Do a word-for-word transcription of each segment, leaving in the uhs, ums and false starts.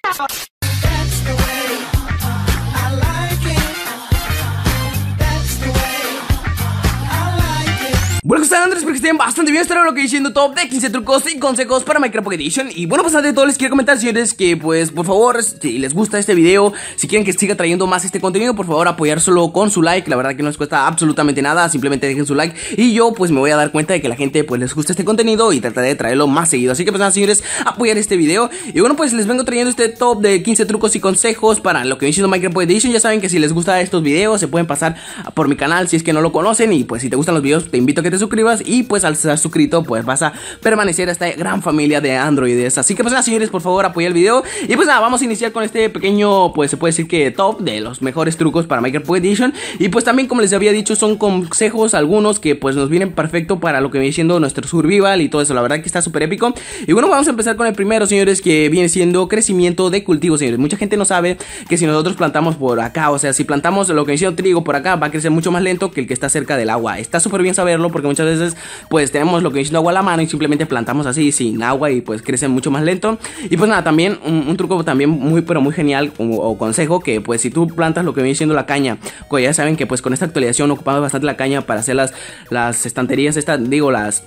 Bueno, ¿qué tal, Andrés? Espero que estén bastante bien. Estaré lo que diciendo top de quince trucos y consejos para Minecraft Pocket Edition. Y bueno, pues antes de todo les quiero comentar, señores, que pues por favor, si les gusta este video, si quieren que siga trayendo más este contenido, por favor apoyárselo con su like. La verdad que no les cuesta absolutamente nada, simplemente dejen su like y yo pues me voy a dar cuenta de que la gente pues les gusta este contenido y trataré de traerlo más seguido. Así que pues nada, señores, apoyar este video. Y bueno, pues les vengo trayendo este top de quince trucos y consejos para lo que viene siendo Minecraft Pocket Edition. Ya saben que si les gusta estos videos se pueden pasar por mi canal si es que no lo conocen. Y pues si te gustan los videos te invito a que te suscribas y pues al estar suscrito pues vas a permanecer a esta gran familia de androides. Así que pues nada, señores, por favor apoya el video. Y pues nada, vamos a iniciar con este pequeño, pues se puede decir que top de los mejores trucos para Minecraft Pocket Edition. Y pues también, como les había dicho, son consejos algunos que pues nos vienen perfecto para lo que viene siendo nuestro survival y todo eso. La verdad que está súper épico. Y bueno, vamos a empezar con el primero, señores, que viene siendo crecimiento de cultivos, señores. Mucha gente no sabe que si nosotros plantamos por acá, o sea, si plantamos lo que viene siendo trigo por acá, va a crecer mucho más lento que el que está cerca del agua. Está súper bien saberlo porque muchas veces pues tenemos lo que viene siendo agua a la mano y simplemente plantamos así sin agua y pues crece mucho más lento. Y pues nada, también un, un truco también muy pero muy genial o, o consejo, que pues si tú plantas lo que viene siendo la caña, pues ya saben que pues con esta actualización ocupamos bastante la caña para hacer las, las estanterías estas, digo las...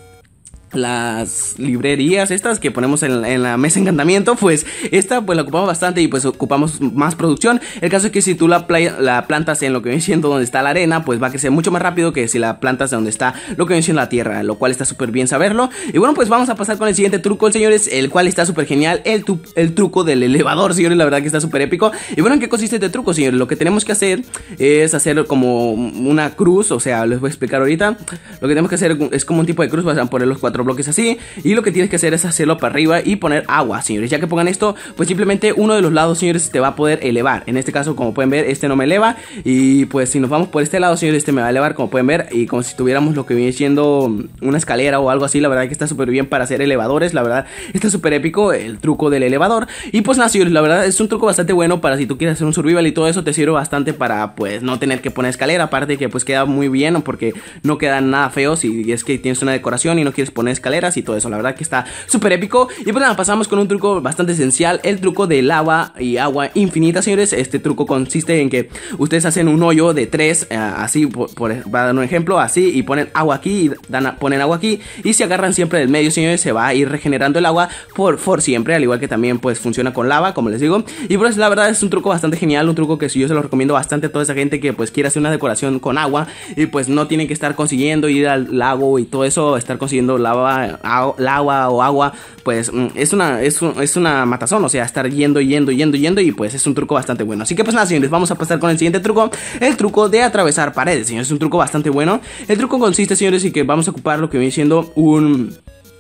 las librerías estas que ponemos en, en la mesa de encantamiento. Pues esta pues la ocupamos bastante y pues ocupamos más producción. El caso es que si tú la, playa, la plantas en lo que viene siendo donde está la arena, pues va a crecer mucho más rápido que si la plantas donde está lo que viene siendo la tierra, lo cual está súper bien saberlo. Y bueno, pues vamos a pasar con el siguiente truco, señores, el cual está súper genial, el, el truco del elevador, señores. La verdad que está súper épico. Y bueno, ¿en qué consiste este truco, señores? Lo que tenemos que hacer es hacer como una cruz, o sea, les voy a explicar ahorita. Lo que tenemos que hacer es como un tipo de cruz, vas a poner los cuatro bloques así, y lo que tienes que hacer es hacerlo para arriba y poner agua, señores. Ya que pongan esto, pues simplemente uno de los lados, señores, te va a poder elevar. En este caso, como pueden ver, este no me eleva. Y pues si nos vamos por este lado, señores, este me va a elevar, como pueden ver. Y como si tuviéramos lo que viene siendo una escalera o algo así. La verdad que está súper bien para hacer elevadores. La verdad está súper épico el truco del elevador. Y pues nada, señores, la verdad es un truco bastante bueno para si tú quieres hacer un survival y todo eso. Te sirve bastante para pues no tener que poner escalera. Aparte que pues queda muy bien, porque no quedan nada feos si es que tienes una decoración y no quieres poner escalera y todo eso. La verdad que está súper épico. Y pues nada, pasamos con un truco bastante esencial, el truco de lava y agua infinita, señores. Este truco consiste en que ustedes hacen un hoyo de tres, uh, así, por, por, para dar un ejemplo, así, y ponen agua aquí, y dan, ponen agua aquí, y si agarran siempre del medio, señores, se va a ir regenerando el agua por, por siempre, al igual que también pues funciona con lava, como les digo. Y pues la verdad es un truco bastante genial, un truco que yo se lo recomiendo bastante a toda esa gente que pues quiere hacer una decoración con agua y pues no tienen que estar consiguiendo ir al lago y todo eso, estar consiguiendo lava, agua o agua, pues es una, es, un, es una matazón, o sea, estar yendo, yendo, yendo, yendo, y pues es un truco bastante bueno. Así que pues nada, señores, vamos a pasar con el siguiente truco, el truco de atravesar paredes, señores. Es un truco bastante bueno. El truco consiste, señores, en que vamos a ocupar lo que viene siendo un...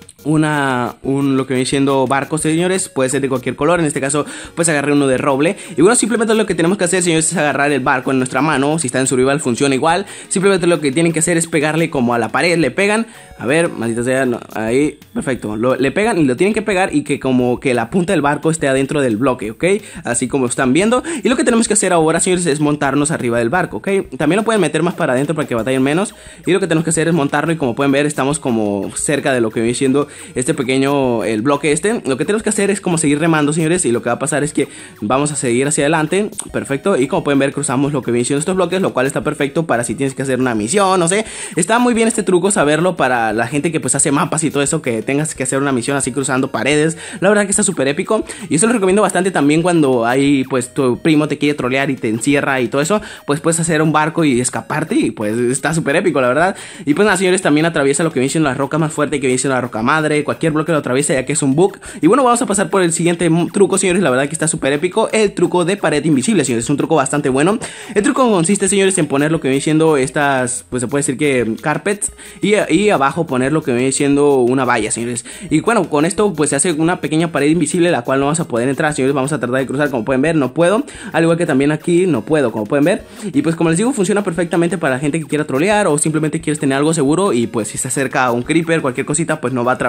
Una, un, lo que viene siendo barco, señores, puede ser de cualquier color. En este caso, pues agarré uno de roble. Y bueno, simplemente lo que tenemos que hacer, señores, es agarrar el barco en nuestra mano. Si está en survival funciona igual. Simplemente lo que tienen que hacer es pegarle como a la pared. Le pegan, a ver, maldita sea, no, ahí, perfecto, lo, le pegan y lo tienen que pegar y que como que la punta del barco esté adentro del bloque, ¿ok? Así como están viendo. Y lo que tenemos que hacer ahora, señores, es montarnos arriba del barco, ¿ok? También lo pueden meter más para adentro para que batallen menos. Y lo que tenemos que hacer es montarlo, y como pueden ver, estamos como cerca de lo que viene siendo este pequeño, el bloque este. Lo que tenemos que hacer es como seguir remando, señores, y lo que va a pasar es que vamos a seguir hacia adelante, perfecto, y como pueden ver cruzamos lo que viene siendo estos bloques, lo cual está perfecto para si tienes que hacer una misión, no sé. Está muy bien este truco saberlo para la gente que pues hace mapas y todo eso, que tengas que hacer una misión así cruzando paredes. La verdad que está súper épico, y eso lo recomiendo bastante también cuando hay pues tu primo te quiere trolear y te encierra y todo eso, pues puedes hacer un barco y escaparte, y pues está súper épico, la verdad. Y pues nada, señores, también atraviesa lo que viene siendo la roca más fuerte, que viene siendo la roca madre. Cualquier bloque lo atraviesa, ya que es un bug. Y bueno, vamos a pasar por el siguiente truco, señores. La verdad que está súper épico, el truco de pared invisible, señores. Es un truco bastante bueno. El truco consiste, señores, en poner lo que viene siendo estas, pues se puede decir que carpets, y, y abajo poner lo que viene siendo una valla, señores. Y bueno, con esto pues se hace una pequeña pared invisible, la cual no vamos a poder entrar, señores. Vamos a tratar de cruzar, como pueden ver, no puedo. Al igual que también aquí no puedo, como pueden ver. Y pues como les digo, funciona perfectamente para la gente que quiera trolear o simplemente quieres tener algo seguro. Y pues si se acerca a un creeper, cualquier cosita, pues no va a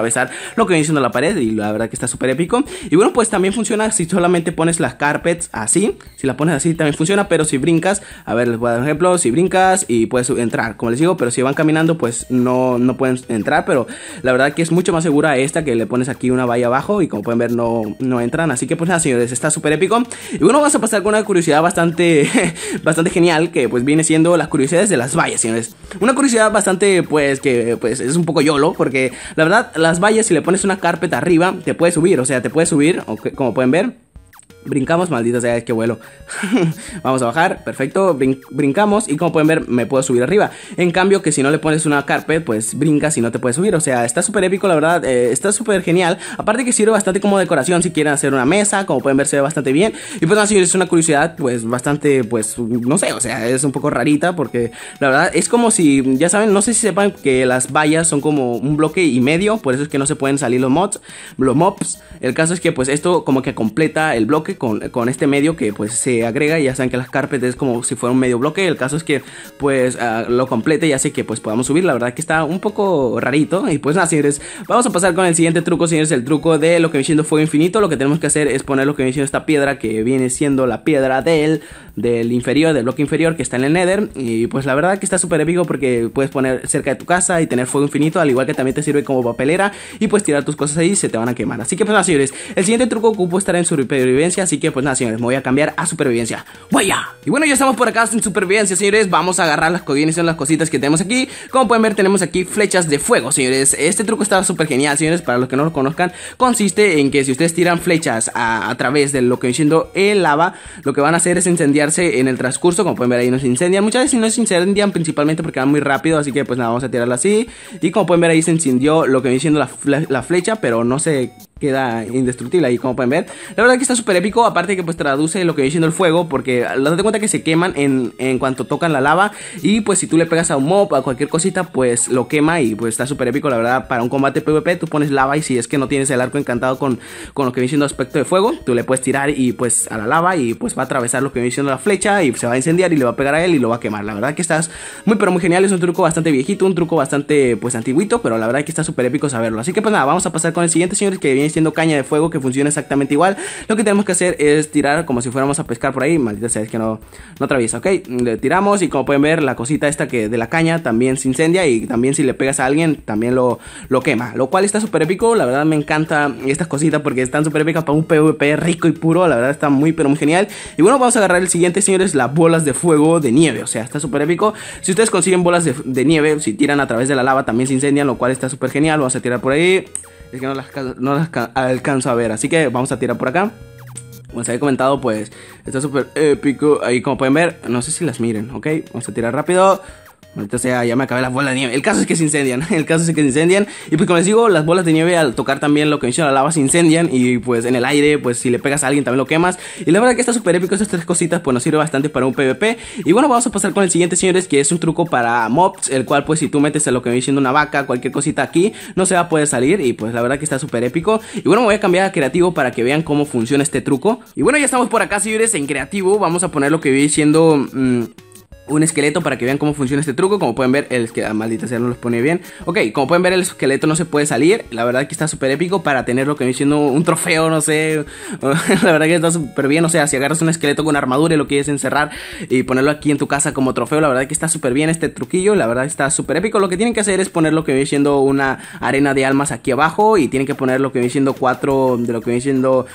atravesar lo que viene siendo la pared, y la verdad que está súper épico. Y bueno, pues también funciona si solamente pones las carpets así. Si las pones así también funciona, pero si brincas, a ver, les voy a dar un ejemplo. Si brincas y puedes entrar, como les digo, pero si van caminando pues no, no pueden entrar. Pero la verdad que es mucho más segura esta, que le pones aquí una valla abajo y como pueden ver no, no entran. Así que pues nada, señores, está súper épico. Y bueno, vamos a pasar con una curiosidad bastante bastante genial, que pues viene siendo las curiosidades de las vallas, señores. Una curiosidad bastante pues que pues es un poco YOLO, porque la verdad las vallas, si le pones una carpeta arriba, te puede subir, o sea, te puede subir, como pueden ver. Brincamos, maldita sea, es que vuelo. Vamos a bajar, perfecto, brin brincamos y como pueden ver me puedo subir arriba. En cambio que si no le pones una carpet, pues brincas y no te puedes subir. O sea, está súper épico, la verdad, eh, está súper genial. Aparte que sirve bastante como decoración si quieren hacer una mesa, como pueden ver se ve bastante bien. Y pues así es una curiosidad pues bastante, pues no sé, o sea, es un poco rarita, porque la verdad es como si, ya saben, no sé si sepan que las vallas son como un bloque y medio, por eso es que no se pueden salir los mods, los mobs. El caso es que pues esto como que completa el bloque Con, con este medio que pues se agrega. Y ya saben que las carpets es como si fuera un medio bloque. El caso es que pues uh, lo complete y hace que pues podamos subir. La verdad que está un poco rarito. Y pues nada, señores, vamos a pasar con el siguiente truco, señores. El truco de lo que viene siendo fuego infinito. Lo que tenemos que hacer es poner lo que viene siendo esta piedra, que viene siendo la piedra del, del inferior, del bloque inferior que está en el Nether. Y pues la verdad que está súper épico, porque puedes poner cerca de tu casa y tener fuego infinito, al igual que también te sirve como papelera. Y pues tirar tus cosas ahí y se te van a quemar. Así que pues nada, señores, el siguiente truco ocupo estar en supervivencia. Así que pues nada, señores, me voy a cambiar a supervivencia. ¡Vaya! Y bueno, ya estamos por acá en supervivencia, señores. Vamos a agarrar las cosas, son las cositas que tenemos aquí. Como pueden ver, tenemos aquí flechas de fuego, señores. Este truco está súper genial, señores. Para los que no lo conozcan, consiste en que si ustedes tiran flechas a, a través de lo que viene siendo el lava, lo que van a hacer es incendiarse en el transcurso. Como pueden ver ahí, no se incendian. Muchas veces no se incendian principalmente porque van muy rápido. Así que pues nada, vamos a tirarla así. Y como pueden ver ahí, se incendió lo que viene siendo la, fle la flecha, pero no se queda indestructible ahí, como pueden ver. La verdad que está súper épico. Aparte que pues traduce lo que viene siendo el fuego, porque date cuenta que se queman en, en cuanto tocan la lava. Y pues si tú le pegas a un mob, a cualquier cosita, pues lo quema. Y pues está súper épico, la verdad. Para un combate PvP tú pones lava, y si es que no tienes el arco encantado con, con lo que viene siendo aspecto de fuego, tú le puedes tirar y pues a la lava, y pues va a atravesar lo que viene siendo la flecha y se va a incendiar y le va a pegar a él y lo va a quemar. La verdad que estás muy pero muy genial. Es un truco bastante viejito, un truco bastante pues antiguito, pero la verdad que está súper épico saberlo. Así que pues nada, vamos a pasar con el siguiente, señores, que viene siendo caña de fuego, que funciona exactamente igual. Lo que tenemos que hacer es tirar como si fuéramos a pescar por ahí. Maldita sea, es que no, no atraviesa, ok. Le tiramos y como pueden ver, la cosita esta que de la caña también se incendia, y también si le pegas a alguien también lo, lo quema, lo cual está súper épico. La verdad me encanta estas cositas porque están súper épicas para un PvP rico y puro. La verdad está muy pero muy genial. Y bueno, vamos a agarrar el siguiente, señores, las bolas de fuego de nieve. O sea, está súper épico. Si ustedes consiguen bolas de, de nieve, si tiran a través de la lava también se incendian, lo cual está súper genial. Vamos a tirar por ahí. Es que no las, no las alcanzo a ver, así que vamos a tirar por acá. Como se había comentado, pues está súper épico. Ahí como pueden ver, no sé si las miren, ok. Vamos a tirar rápido. Ahorita sea, ya me acabé las bolas de nieve. El caso es que se incendian. El caso es que se incendian. Y pues como les digo, las bolas de nieve al tocar también lo que menciona la lava se incendian. Y pues en el aire, pues si le pegas a alguien también lo quemas. Y la verdad que está súper épico. Estas tres cositas pues nos sirve bastante para un PvP. Y bueno, vamos a pasar con el siguiente, señores, que es un truco para mobs. El cual pues si tú metes a lo que viene siendo una vaca, cualquier cosita aquí, no se va a poder salir. Y pues la verdad que está súper épico. Y bueno, me voy a cambiar a creativo para que vean cómo funciona este truco. Y bueno, ya estamos por acá, señores, en creativo. Vamos a poner lo que viene siendo... Mmm, un esqueleto para que vean cómo funciona este truco. Como pueden ver, el esqueleto, maldita sea, no los pone bien. Ok, como pueden ver, el esqueleto no se puede salir. La verdad que está súper épico para tener lo que viene siendo un trofeo, no sé. La verdad que está súper bien. O sea, si agarras un esqueleto con armadura y lo quieres encerrar y ponerlo aquí en tu casa como trofeo, la verdad que está súper bien este truquillo. La verdad que está súper épico. Lo que tienen que hacer es poner lo que viene siendo una arena de almas aquí abajo. Y tienen que poner lo que viene siendo cuatro, de lo que viene siendo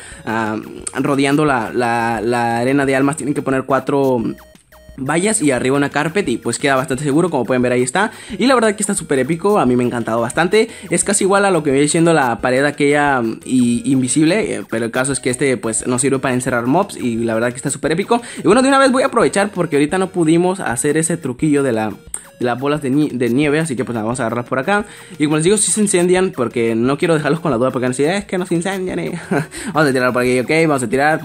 uh, rodeando la, la, la arena de almas. Tienen que poner cuatro... vallas y arriba una carpet, y pues queda bastante seguro. Como pueden ver, ahí está. Y la verdad que está súper épico. A mí me ha encantado bastante. Es casi igual a lo que viene siendo la pared aquella y, invisible, pero el caso es que este pues nos sirve para encerrar mobs. Y la verdad que está súper épico. Y bueno, de una vez voy a aprovechar porque ahorita no pudimos hacer ese truquillo de la... de las bolas de, ni de nieve, así que pues nada, vamos a agarrarlas por acá. Y como les digo, si se incendian, porque no quiero dejarlos con la duda, porque no sé, es que no se incendian, eh. Vamos a tirar por aquí, ok, vamos a tirar,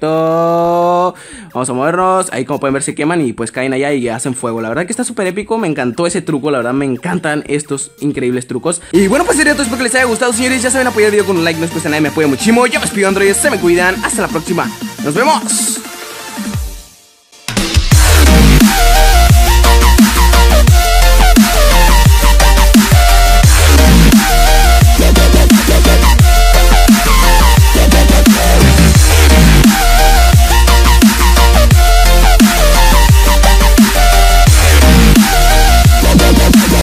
perfecto. Vamos a movernos, ahí como pueden ver se queman y pues caen allá y hacen fuego. La verdad que está súper épico, me encantó ese truco, la verdad me encantan estos increíbles trucos. Y bueno, pues sería todo, espero que les haya gustado, señores. Ya saben, apoyar el video con un like, no les cuesta nada, me apoya muchísimo. Yo me despido, Android, se me cuidan, hasta la próxima, nos vemos.